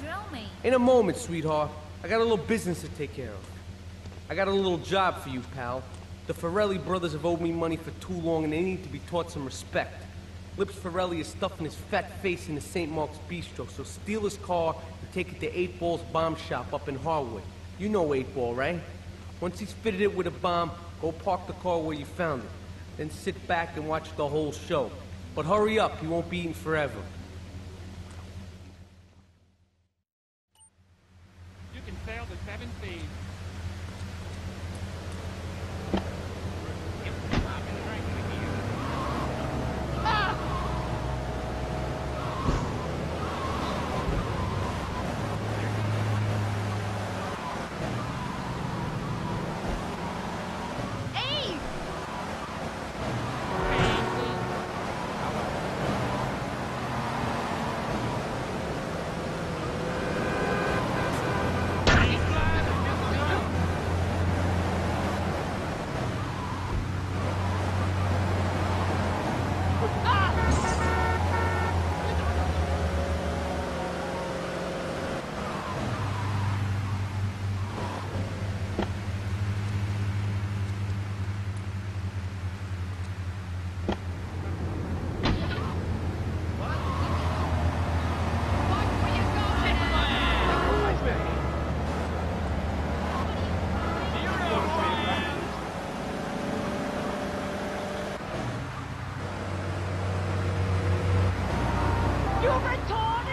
drill me. In a moment, sweetheart. I got a little business to take care of. I got a little job for you, pal. The Forelli brothers have owed me money for too long and they need to be taught some respect. Lips Forelli is stuffing his fat face in the St. Mark's Bistro, so steal his car and take it to 8 Ball's bomb shop up in Harwood. You know 8 Ball, right? Once he's fitted it with a bomb, go park the car where you found it. Then sit back and watch the whole show. But hurry up, he won't be eating forever. You can sail the 7 seas. You retarded!